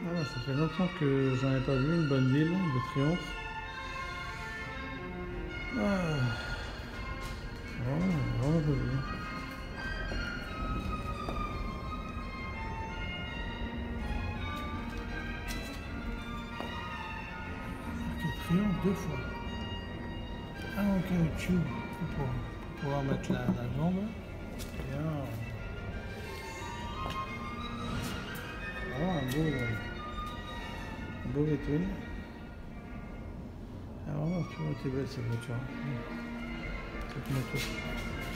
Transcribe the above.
Ah, ça fait longtemps que j'en ai pas vu une bonne ville de triomphe. Ah, vraiment pas vu. Marqué triomphe 2 fois. Un en caoutchouc pour pouvoir mettre la jambe. Bien. Vraiment un beau véhicule. Ah, vraiment, tu vois, t'es belle cette voiture. Cette moto.